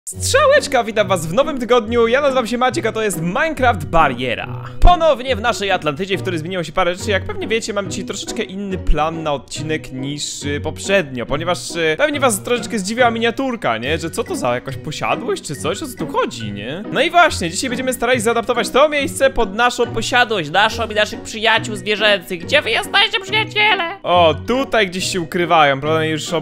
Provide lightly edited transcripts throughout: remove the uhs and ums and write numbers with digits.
Strzałeczka, witam was w nowym tygodniu, ja nazywam się Maciek, a to jest Minecraft Bariera. Ponownie w naszej Atlantydzie, w której zmieniło się parę rzeczy. Jak pewnie wiecie, mam dzisiaj troszeczkę inny plan na odcinek niż poprzednio, ponieważ pewnie was troszeczkę zdziwiła miniaturka, nie? Że co to za jakaś posiadłość czy coś, o co tu chodzi, nie? No i właśnie, dzisiaj będziemy starali się zaadaptować to miejsce pod naszą posiadłość, naszą i naszych przyjaciół zwierzęcych. Gdzie wy jesteście, przyjaciele? O, tutaj gdzieś się ukrywają, prawda? Już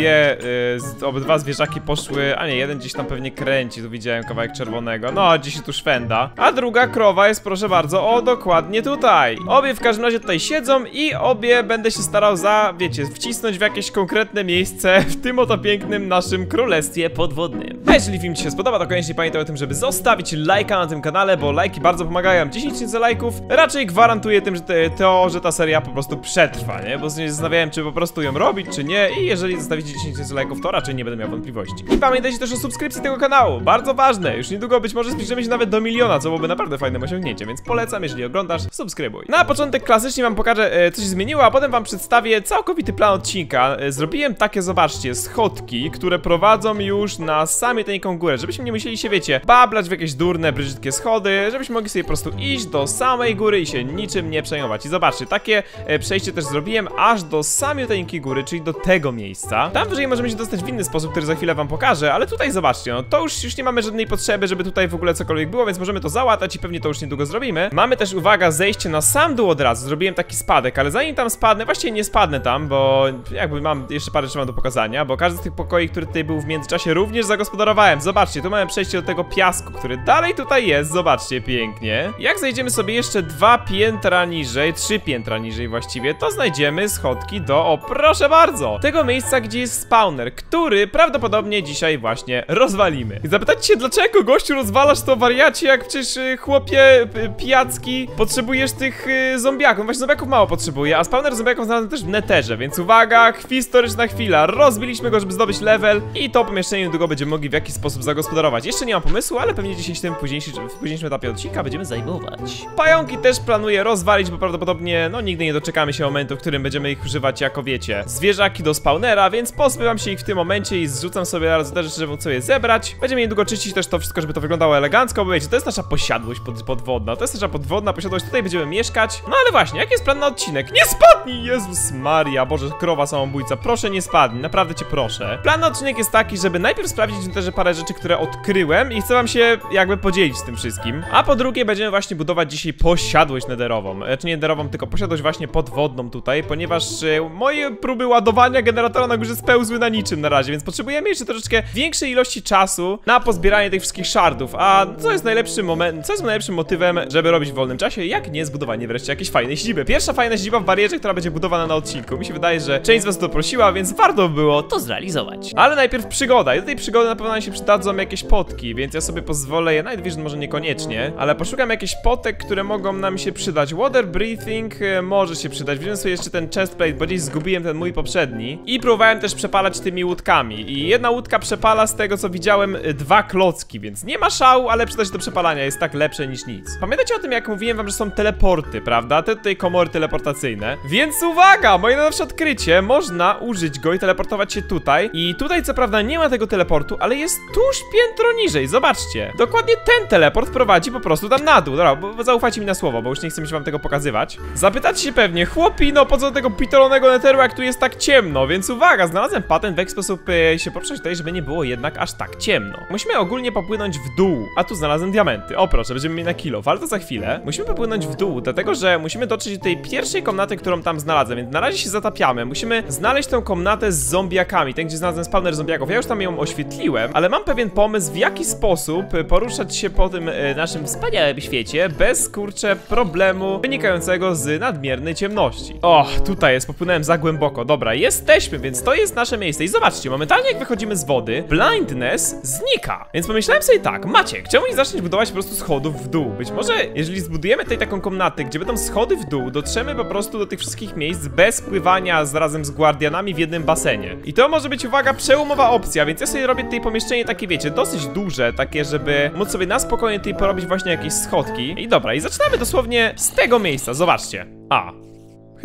obydwa zwierzaki poszły, a nie, jeden gdzieś tam pewnie kręci, tu widziałem kawałek czerwonego. No, gdzieś się tu szwenda. A druga krowa jest, proszę bardzo, dokładnie tutaj. Obie w każdym razie tutaj siedzą i obie będę się starał wiecie, wcisnąć w jakieś konkretne miejsce w tym oto pięknym naszym królestwie podwodnym. A jeżeli film ci się spodoba, to koniecznie pamiętaj o tym, żeby zostawić lajka na tym kanale, bo lajki bardzo pomagają. 10 000 lajków raczej gwarantuje tym, że ta seria po prostu przetrwa, nie? Bo się zastanawiałem, czy po prostu ją robić, czy nie. I jeżeli zostawicie 10 000 lajków, to raczej nie będę miał wątpliwości. I pamiętajcie też o subskrypcji tego kanału, bardzo ważne, już niedługo być może zbliżymy się nawet do 1 000 000, co byłoby naprawdę fajnym osiągnięciem, więc polecam, jeżeli oglądasz, subskrybuj. Na początek klasycznie wam pokażę, co się zmieniło, a potem wam przedstawię całkowity plan odcinka. Zrobiłem takie, zobaczcie, schodki, które prowadzą już na samej tę górę, żebyśmy nie musieli się, wiecie, bablać w jakieś durne, brzydkie schody, żebyśmy mogli sobie po prostu iść do samej góry i się niczym nie przejmować. I zobaczcie, takie przejście też zrobiłem aż do samej tę góry, czyli do tego miejsca. Tam wyżej możemy się dostać w inny sposób, który za chwilę wam pokażę, ale tutaj zobaczcie, no to już nie mamy żadnej potrzeby, żeby tutaj w ogóle cokolwiek było, więc możemy to załatać i pewnie to już niedługo zrobimy. Mamy też, uwaga, zejście na sam dół od razu. Zrobiłem taki spadek, ale zanim tam spadnę, właściwie nie spadnę tam, bo jakby mam jeszcze parę rzeczy do pokazania, bo każdy z tych pokoi, który tutaj był w międzyczasie, również zagospodarowałem. Zobaczcie, tu mamy przejście do tego piasku, który dalej tutaj jest, zobaczcie, pięknie. Jak zejdziemy sobie jeszcze 2 piętra niżej, 3 piętra niżej właściwie, to znajdziemy schodki do, proszę bardzo, tego miejsca, gdzie jest spawner, który prawdopodobnie dzisiaj właśnie rozwalimy. I zapytacie się, dlaczego, gościu, rozwalasz to, wariacie, jak przecież, chłopie pijacki, potrzebujesz tych zombiaków. No właśnie, zombiaków mało potrzebuję, a spawner zombiaków znalazłem też w netherze, więc uwaga, historyczna chwila. Rozbiliśmy go, żeby zdobyć level i to pomieszczenie niedługo będziemy mogli w jakiś sposób zagospodarować. Jeszcze nie mam pomysłu, ale pewnie dzisiaj w późniejszym etapie odcinka będziemy zajmować. Pająki też planuję rozwalić, bo prawdopodobnie, no, nigdy nie doczekamy się momentu, w którym będziemy ich używać jako, wiecie, zwierzaki do spawnera, więc pozbywam się ich w tym momencie i zrzucam sobie raz te rzeczy, żeby móc sobie zebrać. Będziemy niedługo czyścić też to wszystko, żeby to wyglądało elegancko, bo wiecie, to jest nasza posiadłość podwodna, to jest nasza podwodna posiadłość, tutaj będziemy mieszkać. No ale właśnie, jaki jest plan na odcinek? Nie spadnij! Jezus Maria, Boże, krowa samobójca, proszę nie spadnij, naprawdę cię proszę. Plan na odcinek jest taki, żeby najpierw sprawdzić też parę rzeczy, które odkryłem i chcę wam się jakby podzielić z tym wszystkim. A po drugie będziemy właśnie budować dzisiaj posiadłość netherową, czy nie netherową, tylko posiadłość właśnie podwodną tutaj, ponieważ moje próby ładowania generatora na górze spełzły na niczym na razie, więc potrzebujemy jeszcze troszeczkę większej ilości czasu na pozbieranie tych wszystkich shardów. A co jest najlepszym motywem, żeby robić w wolnym czasie, jak nie zbudowanie wreszcie jakiejś fajnej siedziby. Pierwsza fajna siedziba w barierze, która będzie budowana na odcinku. Mi się wydaje, że część z was to prosiła, więc warto było to zrealizować. Ale najpierw przygoda. I do tej przygody na pewno nam się przydadzą jakieś potki, więc ja sobie pozwolę je, Night Vision może niekoniecznie, ale poszukam jakichś potek, które mogą nam się przydać. Water breathing może się przydać. Wziąłem sobie jeszcze ten chestplate, bo gdzieś zgubiłem ten mój poprzedni. I próbowałem też przepalać tymi łódkami. I jedna łódka przepala, z tego co widziałem, 2 klocki, więc nie ma szału, ale przyda się do przepalania, jest tak lepsze niż nic. Pamiętacie o tym, jak mówiłem wam, że są teleporty, prawda? Te tutaj komory teleportacyjne. Więc uwaga, moje najnowsze odkrycie, można użyć go i teleportować się tutaj. I tutaj co prawda nie ma tego teleportu, ale jest tuż piętro niżej, zobaczcie. Dokładnie ten teleport prowadzi po prostu tam na dół. Dobra, bo zaufajcie mi na słowo, bo już nie chcę mi się wam tego pokazywać. Zapytacie się pewnie, chłopino, po co tego pitolonego netheru, jak tu jest tak ciemno? Więc uwaga, znalazłem patent, w jaki sposób się poruszać tutaj, żeby nie było jednak aż tak ciemno. Musimy ogólnie popłynąć w dół, a tu znalazłem diamenty. O proszę, będziemy mieli na kilo, ale to za chwilę. Musimy popłynąć w dół, dlatego że musimy dotrzeć do tej pierwszej komnaty, którą tam znalazłem, więc na razie się zatapiamy. Musimy znaleźć tę komnatę z zombiakami, ten gdzie znalazłem spawner zombiaków. Ja już tam ją oświetliłem, ale mam pewien pomysł, w jaki sposób poruszać się po tym naszym wspaniałym świecie bez, kurczę, problemu wynikającego z nadmiernej ciemności. O, tutaj jest, popłynąłem za głęboko. Dobra, jesteśmy, więc to jest nasze miejsce. I zobaczcie, momentalnie jak wychodzimy z wody, blindness znika. Więc pomyślałem sobie tak, Maciek, czemu nie zaczniesz budować po prostu schodów w dół? Być może, jeżeli zbudujemy tutaj taką komnatę, gdzie będą schody w dół, dotrzemy po prostu do tych wszystkich miejsc bez pływania razem z guardianami w jednym basenie. I to może być, uwaga, przełomowa opcja, więc ja sobie robię tutaj pomieszczenie takie, wiecie, dosyć duże, takie, żeby móc sobie na spokojnie tutaj porobić właśnie jakieś schodki. I dobra, i zaczynamy dosłownie z tego miejsca, zobaczcie.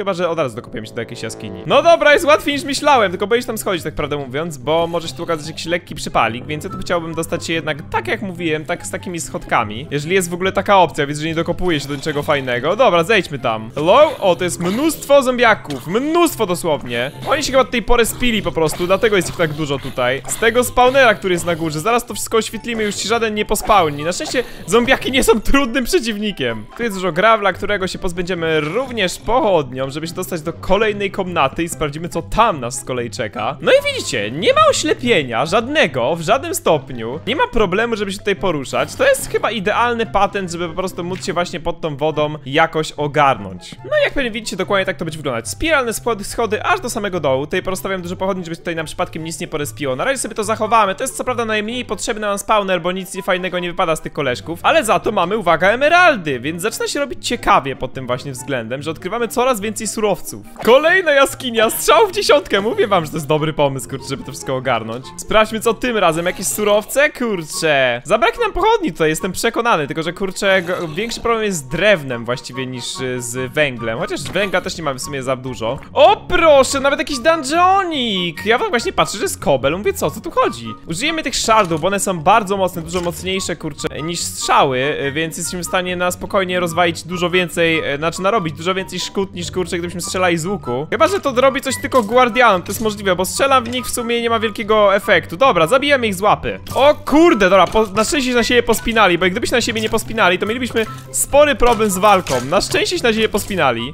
chyba że od razu dokopiemy się do jakiejś jaskini. No dobra, jest łatwiej niż myślałem, tylko boisz tam schodzić, tak prawdę mówiąc, bo może się tu okazać jakiś lekki przypalik, więc ja tu chciałbym dostać się jednak, tak jak mówiłem, tak z takimi schodkami. Jeżeli jest w ogóle taka opcja, więc że nie dokopuje się do niczego fajnego. Dobra, zejdźmy tam. Hello? O, to jest mnóstwo zombiaków, mnóstwo dosłownie. Oni się chyba od tej pory spili po prostu, dlatego jest ich tak dużo tutaj. Z tego spawnera, który jest na górze, zaraz to wszystko oświetlimy, już ci żaden nie pospawni. Na szczęście zombiaki nie są trudnym przeciwnikiem. Tu jest dużo gravla, którego się pozbędziemy również pochodnią, żeby się dostać do kolejnej komnaty i sprawdzimy, co tam nas z kolei czeka. No i widzicie, nie ma oślepienia żadnego, w żadnym stopniu. Nie ma problemu, żeby się tutaj poruszać. To jest chyba idealny patent, żeby po prostu móc się właśnie pod tą wodą jakoś ogarnąć. No i jak pewnie widzicie, dokładnie tak to będzie wyglądać. Spiralne schody aż do samego dołu. Tutaj porozstawiam dużo pochodni, żeby tutaj nam przypadkiem nic nie porespiło. Na razie sobie to zachowamy. To jest co prawda najmniej potrzebny nam spawner, bo nic fajnego nie wypada z tych koleżków. Ale za to mamy, uwaga, emeraldy, więc zaczyna się robić ciekawie pod tym właśnie względem, że odkrywamy coraz więcej surowców. Kolejna jaskinia, strzał w dziesiątkę. Mówię wam, że to jest dobry pomysł, kurczę, żeby to wszystko ogarnąć. Sprawdźmy, co tym razem. Jakieś surowce? Kurczę. Zabraknie nam pochodni tutaj, jestem przekonany. Tylko, że kurczę, większy problem jest z drewnem właściwie niż z węglem. Chociaż węgla też nie mamy w sumie za dużo. O proszę, nawet jakiś dungeonik. Ja właśnie patrzę, że jest kobel. Mówię, co tu chodzi? Użyjemy tych shardów, bo one są bardzo mocne, dużo mocniejsze, kurczę, niż strzały, więc jesteśmy w stanie na spokojnie rozwalić dużo więcej, znaczy narobić dużo więcej szkód niż, kurczę, gdybyśmy strzelali z łuku. Chyba że to robi coś tylko guardianom, to jest możliwe, bo strzelam w nich w sumie nie ma wielkiego efektu. Dobra, zabijemy ich z łapy. O kurde, dobra, na szczęście się na siebie pospinali, bo gdybyśmy na siebie nie pospinali, to mielibyśmy spory problem z walką. Na szczęście się na siebie pospinali.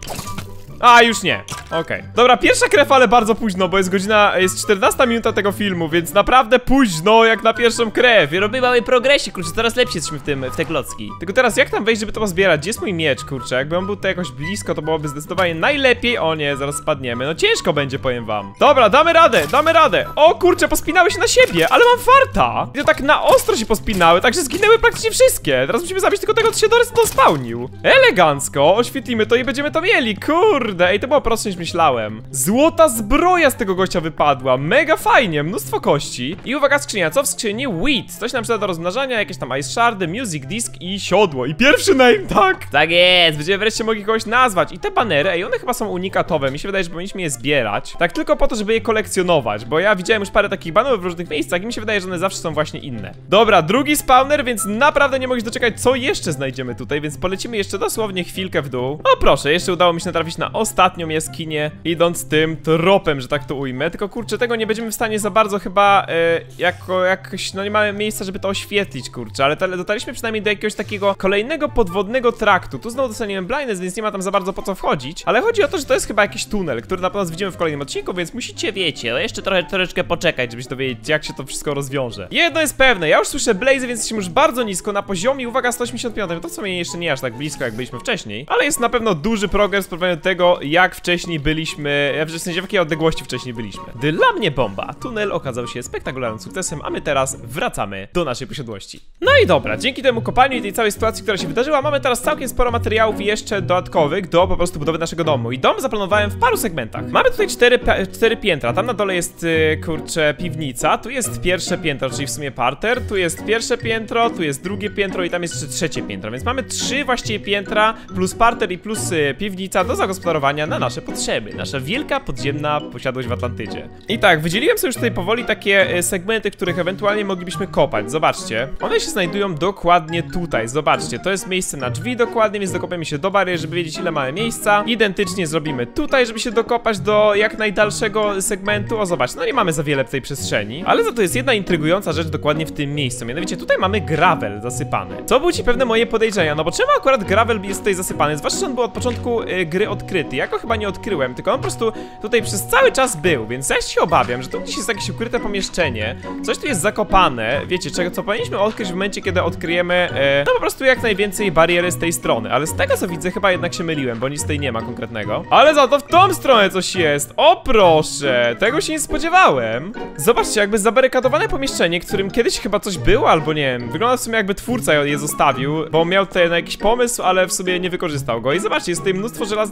A, już nie. Okej. Dobra, pierwsza krew, ale bardzo późno, bo jest godzina, jest 14 minuta tego filmu, więc naprawdę późno jak na pierwszą krew. I robię mały progresik, kurczę, coraz lepsi jesteśmy w te klocki. Tylko teraz jak tam wejść, żeby to pozbierać? Gdzie jest mój miecz, kurczę? Jakby on był tutaj jakoś blisko, to byłoby zdecydowanie najlepiej. O nie, zaraz spadniemy. No ciężko będzie, powiem wam. Dobra, damy radę, damy radę. O kurczę, pospinały się na siebie, ale mam farta. I to tak na ostro się pospinały, także zginęły praktycznie wszystkie. Teraz musimy zabić tylko tego, co się dospałnił. Elegancko, oświetlimy to i będziemy to mieli, kurde. Ej, to było prostsze niż myślałem. Złota zbroja z tego gościa wypadła. Mega fajnie, mnóstwo kości. I uwaga, skrzynia, co w skrzyni? Wheat. Coś nam przyda do rozmnażania, jakieś tam ice shardy, music disk i siodło. I pierwszy name, tak? Tak jest, będziemy wreszcie mogli kogoś nazwać. I te banery, ej, one chyba są unikatowe. Mi się wydaje, że powinniśmy je zbierać. Tak tylko po to, żeby je kolekcjonować, bo ja widziałem już parę takich banerów w różnych miejscach i mi się wydaje, że one zawsze są właśnie inne. Dobra, drugi spawner, więc naprawdę nie mogę się doczekać, co jeszcze znajdziemy tutaj, więc polecimy jeszcze dosłownie chwilkę w dół. O proszę, jeszcze udało mi się natrafić na ostatnią jaskinię, idąc tym tropem, że tak to ujmę. Tylko kurczę, tego nie będziemy w stanie za bardzo chyba jakoś, no nie mamy miejsca, żeby to oświetlić, kurczę, ale dotarliśmy przynajmniej do jakiegoś takiego kolejnego podwodnego traktu. Tu znowu dostaniemy blindness, więc nie ma tam za bardzo po co wchodzić, ale chodzi o to, że to jest chyba jakiś tunel, który na pewno widzimy w kolejnym odcinku, więc musicie, wiecie, no jeszcze troszeczkę poczekać, żeby się dowiedzieć, jak się to wszystko rozwiąże. Jedno jest pewne, ja już słyszę blazy, więc jesteśmy już bardzo nisko na poziomie, uwaga, 185, to w sumie jeszcze nie aż tak blisko, jak byliśmy wcześniej, ale jest na pewno duży progres w porównaniu do tego, jak wcześniej byliśmy, w sensie w jakiej odległości wcześniej byliśmy. Dla mnie bomba. Tunel okazał się spektakularnym sukcesem, a my teraz wracamy do naszej posiadłości. No i dobra, dzięki temu kopaniu i tej całej sytuacji, która się wydarzyła, mamy teraz całkiem sporo materiałów jeszcze dodatkowych do po prostu budowy naszego domu. I dom zaplanowałem w paru segmentach. Mamy tutaj cztery piętra, tam na dole jest, kurczę, piwnica, tu jest pierwsze piętro, czyli w sumie parter, tu jest pierwsze piętro, tu jest drugie piętro i tam jest jeszcze trzecie piętro, więc mamy 3 właściwie piętra, plus parter i plus piwnica do zagospodarowania na nasze potrzeby. Nasza wielka podziemna posiadłość w Atlantydzie. I tak, wydzieliłem sobie już tutaj powoli takie segmenty, których ewentualnie moglibyśmy kopać. Zobaczcie, one się znajdują dokładnie tutaj. Zobaczcie, to jest miejsce na drzwi dokładnie, więc dokopiemy się do bariery, żeby wiedzieć, ile mamy miejsca. Identycznie zrobimy tutaj, żeby się dokopać do jak najdalszego segmentu. O, zobacz, no nie mamy za wiele tej przestrzeni, ale za to jest jedna intrygująca rzecz dokładnie w tym miejscu. Mianowicie tutaj mamy gravel zasypany. Co budzi pewne moje podejrzenia, no bo czemu akurat gravel jest tutaj zasypany? Zwłaszcza, że on był od początku gry odkryty. Ja go chyba nie odkryłem, tylko on po prostu tutaj przez cały czas był, więc ja się obawiam, że tu gdzieś jest jakieś ukryte pomieszczenie, coś tu jest zakopane, wiecie, co powinniśmy odkryć w momencie, kiedy odkryjemy, no po prostu jak najwięcej bariery z tej strony, ale z tego co widzę chyba jednak się myliłem, bo nic tutaj nie ma konkretnego, ale za to w tą stronę coś jest, o proszę, tego się nie spodziewałem. Zobaczcie, jakby zabarykadowane pomieszczenie, którym kiedyś chyba coś było, albo nie wiem, wygląda w sumie jakby twórca je zostawił, bo miał tutaj na jakiś pomysł, ale w sumie nie wykorzystał go i zobaczcie, jest tutaj mnóstwo żelaznych krat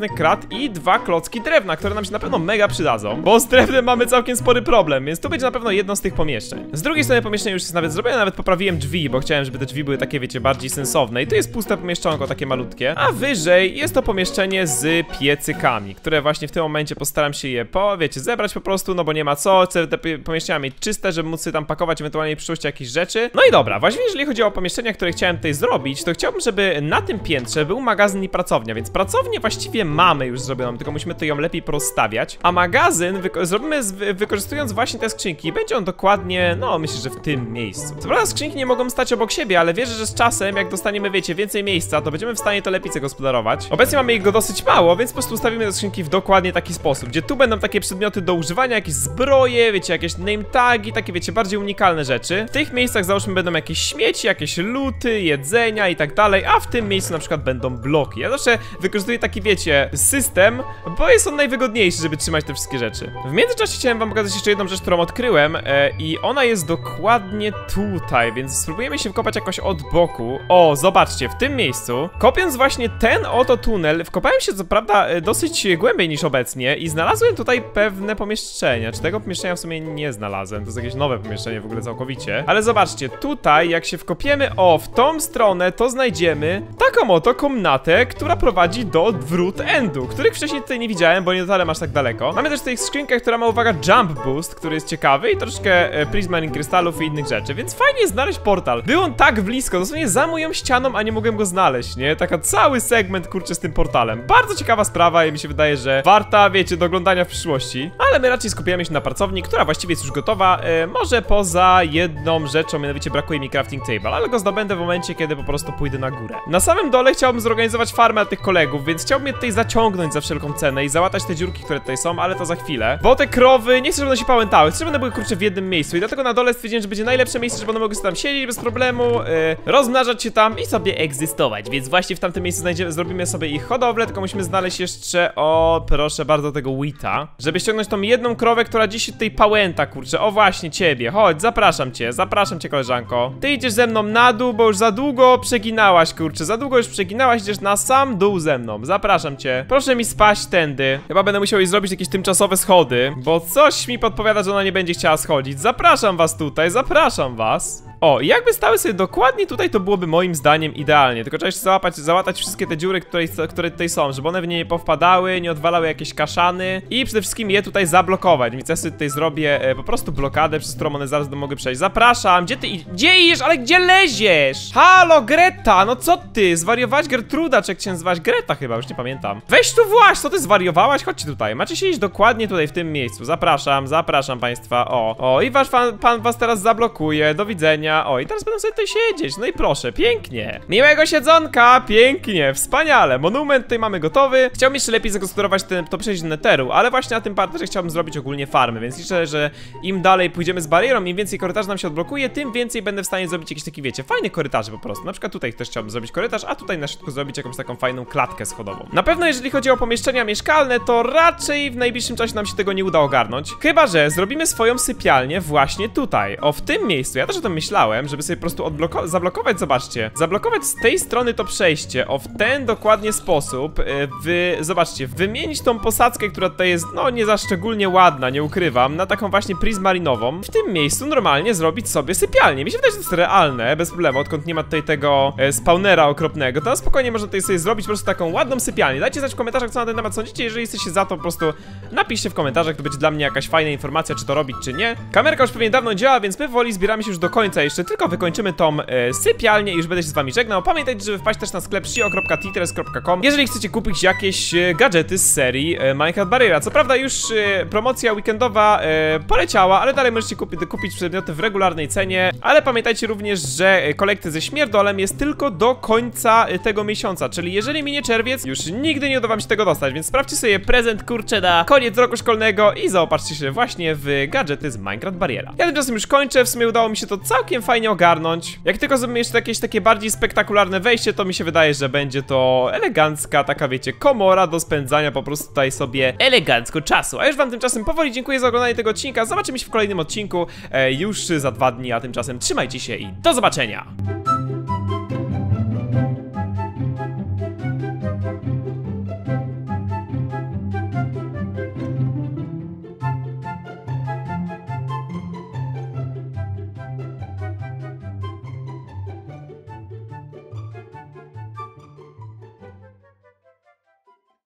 przykład i 2 klocki drewna, które nam się na pewno mega przydadzą, bo z drewnem mamy całkiem spory problem, więc to będzie na pewno jedno z tych pomieszczeń. Z drugiej strony pomieszczenie już jest nawet zrobione, nawet poprawiłem drzwi, bo chciałem, żeby te drzwi były takie, wiecie, bardziej sensowne. I tu jest puste pomieszczonko, takie malutkie, a wyżej jest to pomieszczenie z piecykami, które właśnie w tym momencie postaram się je, wiecie, zebrać po prostu, no bo nie ma co, chcę te pomieszczenia mieć czyste, żeby móc sobie tam pakować ewentualnie w przyszłości jakieś rzeczy. No i dobra, właśnie jeżeli chodzi o pomieszczenia, które chciałem tutaj zrobić, to chciałbym, żeby na tym piętrze był magazyn i pracownia, więc pracownię właściwie mamy już zrobioną, tylko musimy to ją lepiej porozstawiać, a magazyn zrobimy wykorzystując właśnie te skrzynki. Będzie on dokładnie, no myślę, że w tym miejscu. Co prawda skrzynki nie mogą stać obok siebie, ale wierzę, że z czasem, jak dostaniemy, wiecie, więcej miejsca, to będziemy w stanie to lepiej zagospodarować. Obecnie mamy go dosyć mało, więc po prostu ustawimy te skrzynki w dokładnie taki sposób, gdzie tu będą takie przedmioty do używania, jakieś zbroje, wiecie, jakieś name tagi, takie, wiecie, bardziej unikalne rzeczy. W tych miejscach, załóżmy, będą jakieś śmieci, jakieś luty, jedzenia i tak dalej, a w tym miejscu na przykład będą bloki. Ja zawsze wykorzystuję taki, wiecie, system, bo jest on najwygodniejszy, żeby trzymać te wszystkie rzeczy. W międzyczasie chciałem wam pokazać jeszcze jedną rzecz, którą odkryłem i ona jest dokładnie tutaj, więc spróbujemy się wkopać jakoś od boku. O, zobaczcie, w tym miejscu, kopiąc właśnie ten oto tunel, wkopałem się co prawda dosyć głębiej niż obecnie i znalazłem tutaj pewne pomieszczenia. Czy tego pomieszczenia w sumie nie znalazłem? To jest jakieś nowe pomieszczenie w ogóle całkowicie. Ale zobaczcie, tutaj jak się wkopiemy, w tą stronę, to znajdziemy taką oto komnatę, która prowadzi do wrót endu, których wcześniej tutaj nie widziałem, bo nie dotarłem aż tak daleko. Mamy też tutaj skrzynkę, która ma, uwaga, jump boost, który jest ciekawy i troszkę prismatic krystalów i innych rzeczy, więc fajnie jest znaleźć portal. Był on tak blisko, dosłownie za moją ścianą, a nie mogłem go znaleźć, nie? Taka cały segment, kurczę, z tym portalem. Bardzo ciekawa sprawa i mi się wydaje, że warta, wiecie, do oglądania w przyszłości. Ale my raczej skupiamy się na pracowni, która właściwie jest już gotowa, może poza jedną rzeczą, mianowicie brakuje mi crafting table, ale go zdobędę w momencie, kiedy po prostu pójdę na górę. Na samym dole chciałbym zorganizować farmę dla tych kolegów, więc chciałbym je tutaj zaciągnąć za wszelką cenę i załatać te dziurki, które tutaj są, ale to za chwilę. Bo te krowy, nie chcę, żeby one się pałętały, chcę, żeby one były, kurczę, w jednym miejscu i dlatego na dole stwierdziłem, że będzie najlepsze miejsce, żeby one mogły sobie tam siedzieć bez problemu, rozmnażać się tam i sobie egzystować, więc właśnie w tamtym miejscu zrobimy sobie ich hodowlę, tylko musimy znaleźć jeszcze, proszę bardzo, tego wheata, żeby ściągnąć tą jedną krowę, która dziś tutaj pałęta, kurczę. O właśnie, ciebie, chodź, zapraszam cię, koleżanko. Ty idziesz ze mną na dół, bo już za długo przeginałaś, kurczę, za długo już przeginałaś, idziesz na sam dół ze mną, zapraszam cię. Proszę mi spaść tędy. Chyba będę musiał jej zrobić jakieś tymczasowe schody, bo coś mi podpowiada, że ona nie będzie chciała schodzić. Zapraszam was tutaj, zapraszam was. O, i jakby stały sobie dokładnie tutaj, to byłoby moim zdaniem idealnie. Tylko trzeba jeszcze załatać wszystkie te dziury, które tutaj są, żeby one w nie nie powpadały, nie odwalały jakieś kaszany i przede wszystkim je tutaj zablokować. Więc ja sobie tutaj zrobię po prostu blokadę, przez którą one zaraz mogły przejść. Zapraszam, gdzie idziesz, ale gdzie leziesz? Halo, Greta, no co ty? Zwariowałaś? Gertruda, czy jak cię nazywałaś? Greta chyba, już nie pamiętam. Weź tu właź, co ty zwariowałaś? Chodźcie tutaj, macie siedzieć dokładnie tutaj w tym miejscu. Zapraszam państwa, i wasz pan was teraz zablokuje, do widzenia. I teraz będą sobie tutaj siedzieć, no i proszę, pięknie. Miłego siedzonka, pięknie, wspaniale. Monument tutaj mamy gotowy. Chciałbym jeszcze lepiej zagospodarować to przejście do Netheru, ale właśnie na tym parterze chciałbym zrobić ogólnie farmy, więc liczę, że im dalej pójdziemy z barierą, im więcej korytarzy nam się odblokuje, tym więcej będę w stanie zrobić jakieś takie, wiecie, fajne korytarze po prostu. Na przykład tutaj też chciałbym zrobić korytarz, a tutaj na środku zrobić jakąś taką fajną klatkę schodową. Na pewno jeżeli chodzi o pomieszczenia mieszkalne, to raczej w najbliższym czasie nam się tego nie uda ogarnąć. Chyba że zrobimy swoją sypialnię właśnie tutaj, w tym miejscu. Ja też o tym myślałem, żeby sobie po prostu zablokować, zobaczcie, zablokować z tej strony to przejście, w ten dokładnie sposób, zobaczcie, wymienić tą posadzkę, która tutaj jest, no nie za szczególnie ładna, nie ukrywam, na taką właśnie prismarinową. W tym miejscu normalnie zrobić sobie sypialnię. Mi się wydaje, że to jest realne, bez problemu, odkąd nie ma tutaj tego spawnera okropnego, to na spokojnie można tutaj sobie zrobić po prostu taką ładną sypialnię. Dajcie znać w komentarzach, co na ten temat sądzicie, jeżeli jesteście za to, po prostu napiszcie w komentarzach, to będzie dla mnie jakaś fajna informacja, czy to robić, czy nie. Kamerka już pewnie dawno działa, więc my powoli zbieramy się już do końca, jeszcze tylko wykończymy tą sypialnię i już będę się z wami żegnał. Pamiętajcie, żeby wpaść też na sklep shio.titers.com, jeżeli chcecie kupić jakieś gadżety z serii Minecraft Barriera. Co prawda już promocja weekendowa poleciała, ale dalej możecie kupić przedmioty w regularnej cenie, ale pamiętajcie również, że kolekcja ze śmierdolem jest tylko do końca tego miesiąca, czyli jeżeli minie czerwiec, już nigdy nie uda wam się tego dostać, więc sprawdźcie sobie prezent, kurczę, na koniec roku szkolnego i zaopatrzcie się właśnie w gadżety z Minecraft Barriera. Ja tymczasem już kończę, w sumie udało mi się to całkiem fajnie ogarnąć. Jak tylko zrobimy jeszcze jakieś takie bardziej spektakularne wejście, to mi się wydaje, że będzie to elegancka, taka wiecie, komora do spędzania po prostu tutaj sobie elegancko czasu. A już wam tymczasem powoli dziękuję za oglądanie tego odcinka. Zobaczymy się w kolejnym odcinku już za 2 dni, a tymczasem trzymajcie się i do zobaczenia!